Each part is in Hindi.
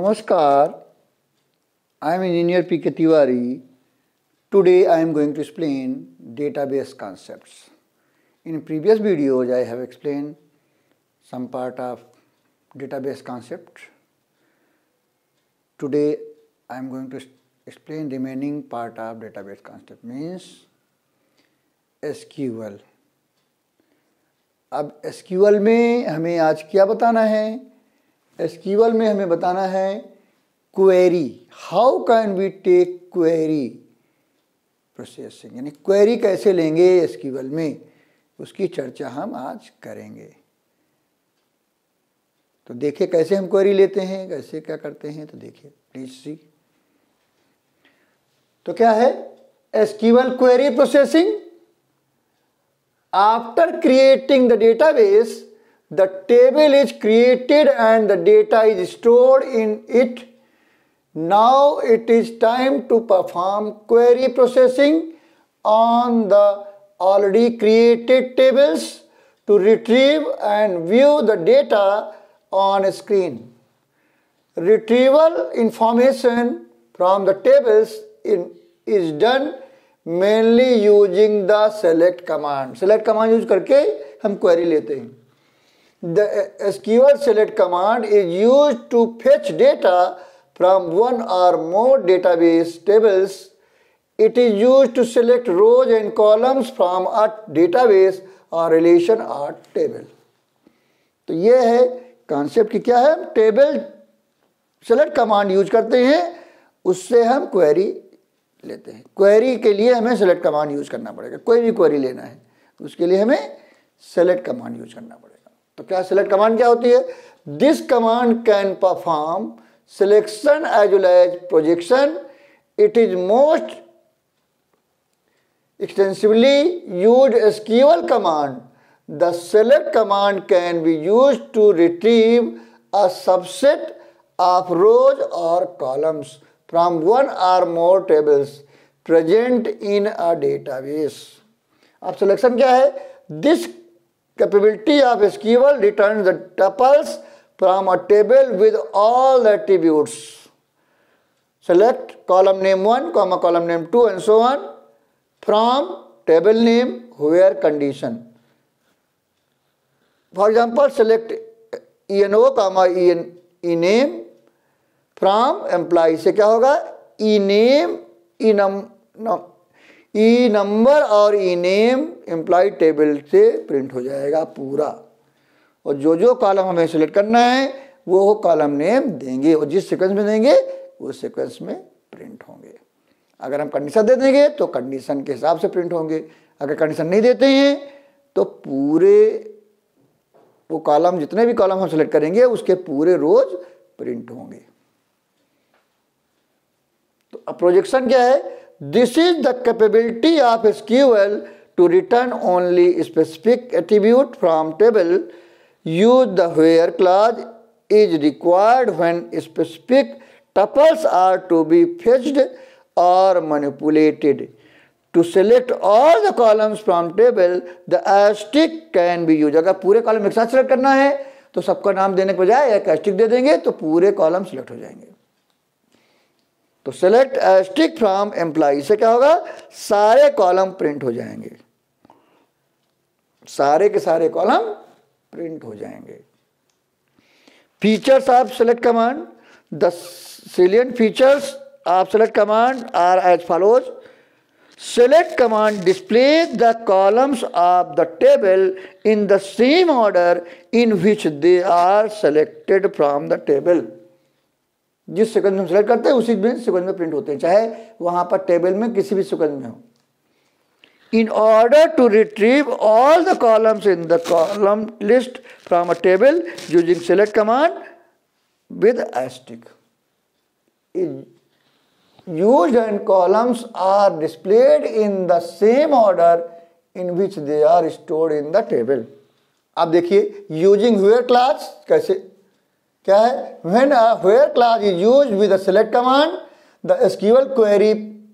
Namaskar, I am Engineer P.K. Tiwari. Today I am going to explain database concepts. In previous videos I have explained some part of database concept. Today I am going to explain remaining part of database concept, means SQL. अब SQL में हमें आज क्या बताना है? SQL में हमें बताना है query. How can we take query processing, यानी क्वेरी कैसे लेंगे SQL में, उसकी चर्चा हम आज करेंगे. तो देखिए कैसे हम क्वेरी लेते हैं, कैसे क्या करते हैं, तो देखिए प्लीज सी. तो क्या है SQL query processing? After creating the database, the table is created and the data is stored in it. Now it is time to perform query processing on the already created tables to retrieve and view the data on a screen. Retrieval information from the tables is done mainly using the select command. Select command use करके हम query लेते हैं. The SQL select command is used to fetch data from one or more database tables. It is used to select rows and columns from a database or relation or table. तो ये है concept कि क्या है, हम टेबल select command यूज करते हैं, उससे हम query लेते हैं. क्वेरी के लिए हमें सेलेक्ट कमांड यूज करना पड़ेगा. कोई भी क्वेरी लेना है उसके लिए हमें सेलेक्ट कमांड यूज करना पड़ेगा. तो क्या सेलेक्ट कमांड क्या होती है? This command can perform selection as well as projection. It is most extensively used SQL command. The select command can be used to retrieve a subset of rows और columns from one or more tables present in a database. अब सिलेक्शन क्या है? This capability of SQL returns the tuples from a table with all the attributes. Select column name 1, column name 2 and so on from table name where condition. For example, select ENO, ename from employ से क्या होगा? ई नेम, ई नंबर और ई नेम एम्प्लॉय टेबल से प्रिंट हो जाएगा पूरा. और जो कॉलम हमें सिलेक्ट करना है वो कॉलम नेम देंगे और जिस सीक्वेंस में देंगे उस सीक्वेंस में प्रिंट होंगे. अगर हम कंडीशन दे देंगे तो कंडीशन के हिसाब से प्रिंट होंगे. अगर कंडीशन नहीं देते हैं तो पूरे वो कॉलम, जितने भी कॉलम हम सिलेक्ट करेंगे उसके पूरे रोज प्रिंट होंगे. तो प्रोजेक्शन क्या है? This is the capability of SQL to return only specific attribute from table. Use the where clause is required when specific tuples are to be fetched और manipulated. To select all the columns from table the asterisk can be use. अगर पूरे कॉलम एक साथ सेलेक्ट करना है तो सबका नाम देने के बजाय एक एस्टिक दे देंगे तो पूरे कॉलम सेलेक्ट हो जाएंगे. तो सेलेक्ट एस्टिक फ्रॉम एम्प्लॉय से क्या होगा? सारे कॉलम प्रिंट हो जाएंगे, सारे के सारे कॉलम प्रिंट हो जाएंगे. Features of select command. The salient features of select command are as follows. Select command displays the columns of the table in the same order in which they are selected from the table. जिस सीक्वेंस में हम सेलेक्ट करते हैं उसी सीक्वेंस में प्रिंट होते हैं, चाहे वहां पर टेबल में किसी भी सीक्वेंस में हो. In order to retrieve all the columns in the column list from a table using select command with asterisk is used and columns are displayed in the same order in which they are stored in the table. अब देखिए using where clause कैसे क्या है? When a where clause is used with the select command, the SQL query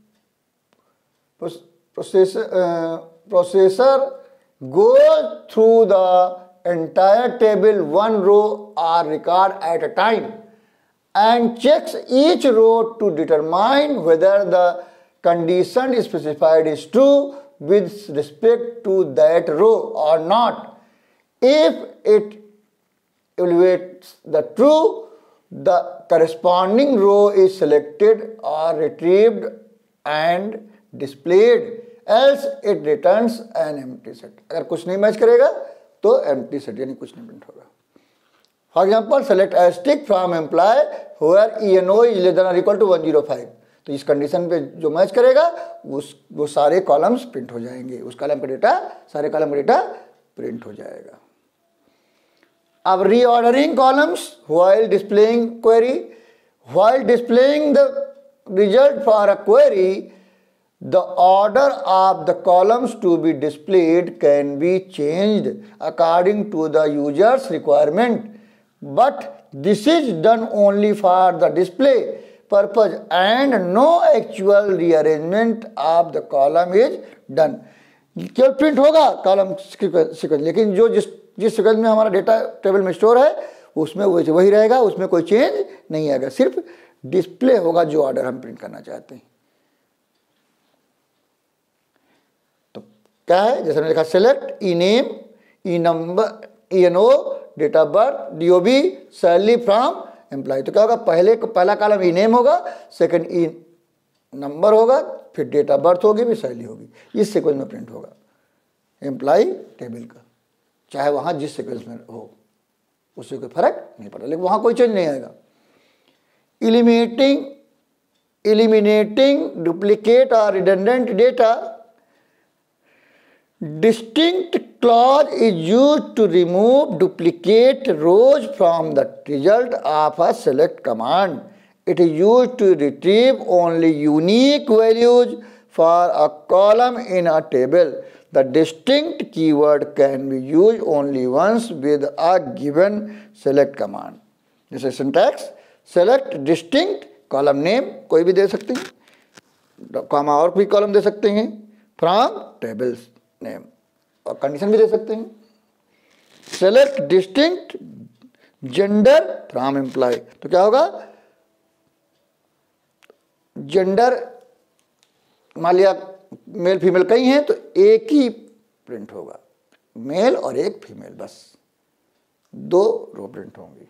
processor goes through the entire table one row or record at a time. and checks each row to determine whether the condition specified is true with respect to that row or not. If it evaluates the true, the corresponding row is selected or retrieved and displayed, else it returns an empty set. अगर कुछ नहीं मैच करेगा तो empty set यानी कुछ नहीं प्रिंट होगा. For example, select asterisk from employee where ENO is less than or equal to 105. तो इस कंडीशन पे जो मैच करेगा वो सारे कॉलम्स प्रिंट हो जाएंगे, उस कॉलम का डेटा सारे कॉलम का डेटा प्रिंट हो जाएगा. अब reordering columns while displaying query. While displaying the result for a query, the order of the columns to be displayed can be changed according to the user's requirement, but this is done only for the display purpose and no actual rearrangement of the column is done. केवल प्रिंट होगा कॉलम सीक्वेंस, लेकिन जो जिस सीक्वेंस में हमारा डेटा टेबल में स्टोर है उसमें वही रहेगा, उसमें कोई चेंज नहीं आएगा, सिर्फ डिस्प्ले होगा जो ऑर्डर हम प्रिंट करना चाहते हैं. तो क्या है, जैसे मैंने लिखा select E name, E number, ENO, date of birth, DOB, salary from employ. तो क्या होगा, पहला कॉलम ई नेम होगा, सेकंड ई नंबर होगा, फिर डेट ऑफ बर्थ होगी, फिर सैलरी होगी. इस सीक्वेंस में प्रिंट होगा एम्प्लॉय टेबल का, चाहे वहाँ जिस सीक्वेंस में हो उससे कोई फर्क नहीं पड़ता, लेकिन वहाँ कोई चेंज नहीं आएगा. eliminating duplicate or redundant data. Distinct clause is used to remove duplicate rows from the result of a select command. It is used to retrieve only unique values for a column in a table. The distinct keyword can be used only once with a given select command. This is syntax. Select distinct, column name कोई भी दे सकते हैं, कॉमा और भी कॉलम दे सकते हैं, फ्रॉम टेबल्स नेम, और कंडीशन भी दे सकते हैं. Select distinct gender from employ. तो क्या होगा, जेंडर मान लिया मेल फीमेल कई हैं तो एक ही प्रिंट होगा, मेल और एक फीमेल, बस 2 रो प्रिंट होंगी.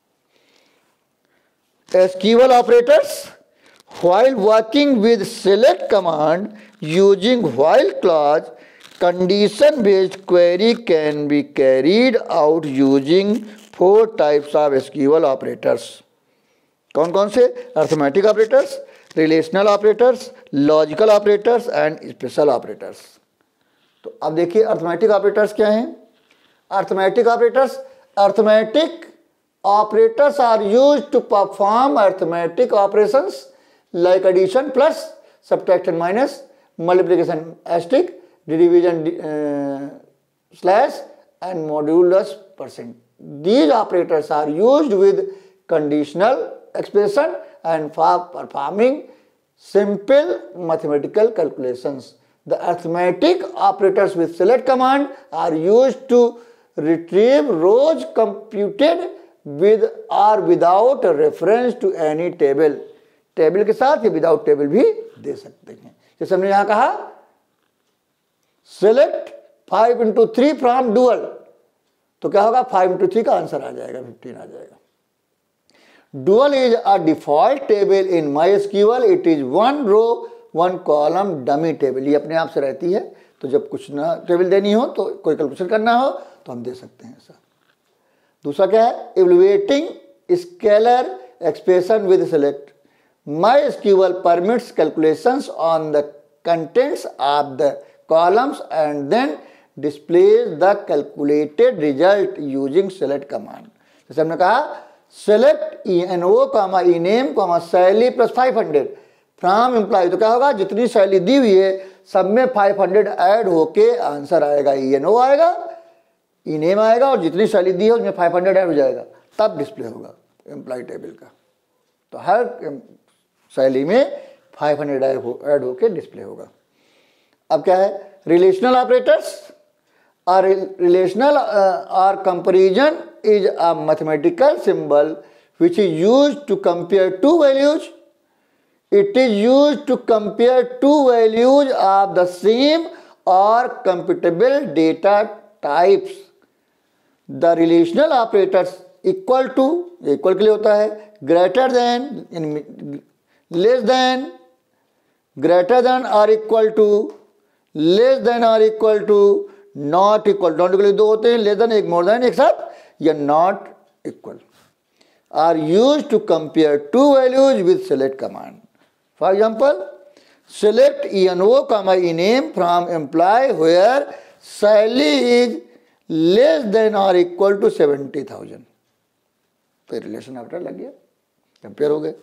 SQL operators. While working with select command using while clause, condition based query can be carried out using 4 types of SQL operators. कौन कौन से? Arithmetic operators, relational operators, logical operators and special operators. तो अब देखिए अर्थमेटिक ऑपरेटर्स क्या हैं. Arithmetic operators, arithmetic operators are used to perform arithmetic operations like addition plus, subtraction minus, multiplication asterisk, division slash and modulus %. These operators are used with conditional expression and for performing simple mathematical calculations. The arithmetic operators with select command are used to retrieve rows computed with or without reference to any table. Table के साथ या विदाउट टेबल भी दे सकते हैं. जैसे हमने यहां कहा सेलेक्ट 5 into 3 फ्रॉम डुअल, तो क्या होगा, 5 into 3 का आंसर आ जाएगा, 15 आ जाएगा. Dual is a default table in MySQL. It is 1 row 1 column dummy table. ये अपने आप से रहती है, तो जब कुछ ना टेबल देनी हो तो कोई कैलकुलेशन करना हो तो हम दे सकते हैं ऐसा. दूसरा क्या है, evaluating scalar expression with select. MySQL permits calculations on the contents of the columns and then displays the calculated result using select command. जैसे हमने कहा select ENO, ENAME, salary plus 500 from employ. तो क्या होगा, जितनी सैलरी दी हुई है सब में 500 ऐड होके आंसर आएगा, ENO आएगा, ENAME आएगा, और जितनी सैलरी दी है उसमें 500 ऐड हो जाएगा, तब डिस्प्ले होगा एम्प्लॉय टेबल का. तो हर सैलरी में 500 ऐड होके डिस्प्ले होगा. अब क्या है, रिलेशनल ऑपरेटर्स. रिलेशनल और comparison is a mathematical symbol which is used to compare two values. It is used to compare two values of the same or compatible data types. The relational operators equal to, equal के लिए होता है, greater than, less than, greater than or equal to, less than or equal to, not equal. not equal दो होते हैं, less than एक, more than एक साथ, या not equal, are used to compare two values with select command. For example, select ENO, ename from employee where salary is less than or equal to 70,000. तो रिलेशन ऑपरेटर लग गया, कंपेयर हो गए.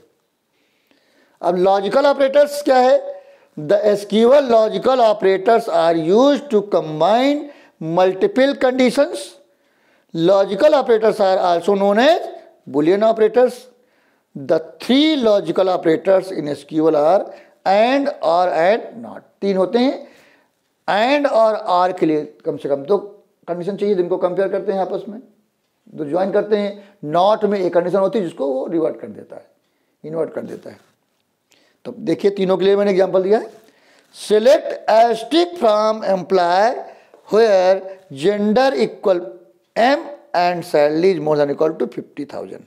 अब लॉजिकल ऑपरेटर्स क्या है? The SQL logical operators are used to combine multiple conditions. Logical operators are also known as boolean operators. The three logical operators in SQL are and, or, and, not. तीन होते हैं. and और are के लिए कम से कम दो कंडीशन चाहिए जिनको कंपेयर करते हैं आपस में, जो ज्वाइन करते हैं. नॉट में एक कंडीशन होती है जिसको वो रिवर्ट कर देता है, इन्वर्ट कर देता है. तो देखिए तीनों के लिए मैंने एग्जांपल दिया है. Select asterisk from employ where gender equal M and salary is more than equal to 50,000.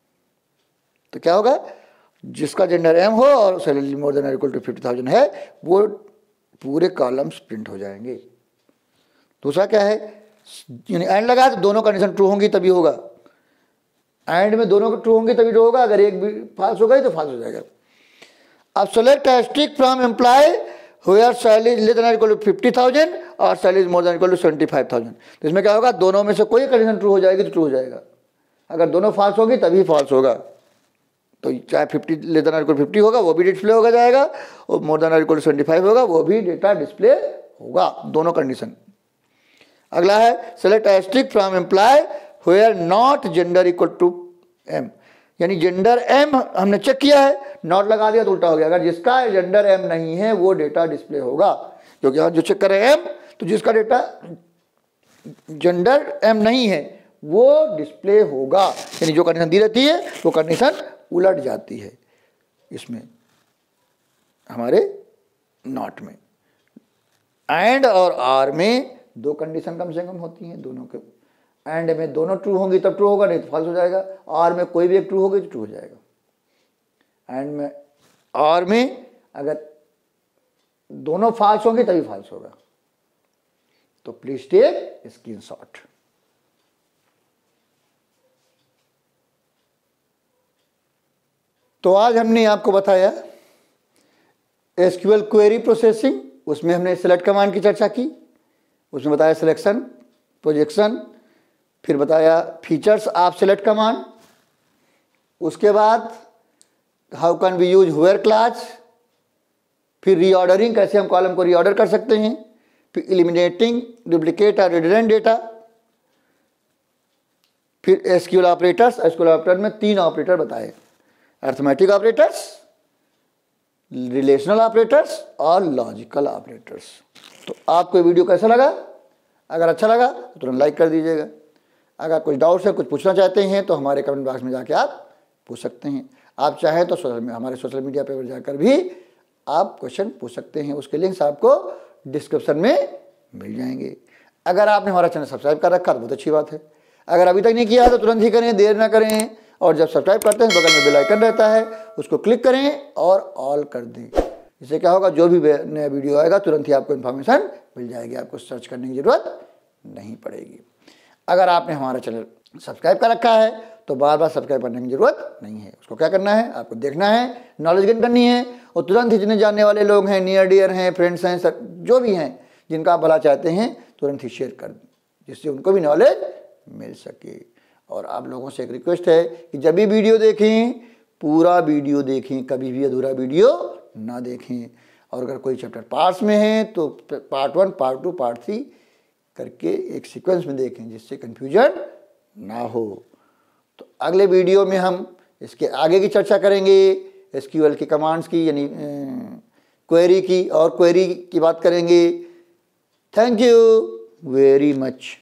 तो क्या होगा? जिसका जेंडर एम हो और salary more than equal to 50,000 है, वो पूरे कॉलम्स प्रिंट हो जाएंगे. दूसरा क्या है? यानी एंड लगा तो दोनों कंडीशन ट्रू होंगी तभी होगा. एंड में दोनों ट्रू होंगी तभी ट्रू होगा, अगर एक भी फॉल्स हो गई तो फॉल्स हो जाएगा. अब select asterisk from employ where salary less than equal to 50,000 और salary more than equal to 75,000. तो इसमें क्या होगा? दोनों में से कोई कंडीशन ट्रू हो जाएगी तो ट्रू हो जाएगा, अगर दोनों फॉल्स होगी तभी फॉल्स होगा. तो चाहे 50 लेस देन इक्वल 50 होगा वो भी डिस्प्ले होगा जाएगा, और मोर देन इक्वल 75 होगा वो भी डेटा डिस्प्ले होगा, दोनों कंडीशन. अगला है select asterisk from employ where not gender equal to M. यानी जेंडर एम हमने चेक किया है, नॉट लगा दिया तो उल्टा हो गया. अगर जिसका जेंडर एम नहीं है वो डेटा डिस्प्ले होगा, क्योंकि यहाँ जो चेक कर रहे हैं एम, तो जिसका डेटा जेंडर एम नहीं है वो डिस्प्ले होगा. यानी जो कंडीशन दी रहती है वो कंडीशन उलट जाती है इसमें हमारे नॉट में. एंड और आर में दो कंडीशन कम से कम होती हैं दोनों के. एंड में दोनों ट्रू होंगी तब ट्रू होगा, नहीं तो फॉल्स हो जाएगा. आर में कोई भी एक ट्रू होगी तो ट्रू हो जाएगा. एंड में आर में अगर दोनों फॉल्स होंगे तभी फॉल्स होगा. तो प्लीज टेक स्क्रीनशॉट. तो आज हमने आपको बताया एसक्यूएल क्वेरी प्रोसेसिंग, उसमें हमने सेलेक्ट कमांड की चर्चा की, उसमें बताया सिलेक्शन, प्रोजेक्शन, फिर बताया फीचर्स ऑफ सेलेक्ट कमांड. उसके बाद how can we use where clause, फिर रीऑर्डरिंग, कैसे हम कॉलम को रीऑर्डर कर सकते हैं, फिर एलिमिनेटिंग डुप्लीकेट और रिडंडेंट डेटा, फिर एसक्यूएल ऑपरेटर्स. एसक्यूएल ऑपरेटर में तीन ऑपरेटर बताए, अर्थमेटिक ऑपरेटर्स, रिलेशनल ऑपरेटर्स और लॉजिकल ऑपरेटर्स. तो आपको ये वीडियो कैसा लगा? अगर अच्छा लगा तो तुरंत लाइक कर दीजिएगा. अगर कुछ डाउट्स है, कुछ पूछना चाहते हैं तो हमारे कमेंट बॉक्स में जाके आप पूछ सकते हैं. आप चाहें तो हमारे सोशल मीडिया पर जाकर भी आप क्वेश्चन पूछ सकते हैं. उसके लिंक्स आपको डिस्क्रिप्शन में मिल जाएंगे. अगर आपने हमारा चैनल सब्सक्राइब कर रखा तो बहुत अच्छी बात है. अगर अभी तक नहीं किया है तो तुरंत ही करें, देर ना करें. और जब सब्सक्राइब करते हैं बगल में बेल आइकन रहता है, उसको क्लिक करें और ऑल कर दें. इससे क्या होगा? जो भी नया वीडियो आएगा तुरंत ही आपको इन्फॉर्मेशन मिल जाएगी, आपको सर्च करने की ज़रूरत नहीं पड़ेगी. अगर आपने हमारा चैनल सब्सक्राइब कर रखा है तो बार बार सब्सक्राइब करने की ज़रूरत नहीं है. उसको क्या करना है? आपको देखना है, नॉलेज गेन करनी है, और तुरंत ही जितने जानने वाले लोग हैं, नियर डियर हैं, फ्रेंड्स हैं, जो भी हैं जिनका आप भला चाहते हैं, तुरंत ही शेयर कर दें, जिससे उनको भी नॉलेज मिल सके. और आप लोगों से एक रिक्वेस्ट है कि जब भी वीडियो देखें पूरा वीडियो देखें, कभी भी अधूरा वीडियो ना देखें. और अगर कोई चैप्टर पार्ट्स में है तो पार्ट 1, पार्ट 2, पार्ट 3 करके एक सीक्वेंस में देखें, जिससे कन्फ्यूजन ना हो. तो अगले वीडियो में हम इसके आगे की चर्चा करेंगे, एसक्यूएल की कमांड्स की, यानी क्वेरी की, और क्वेरी की बात करेंगे. Thank you very much.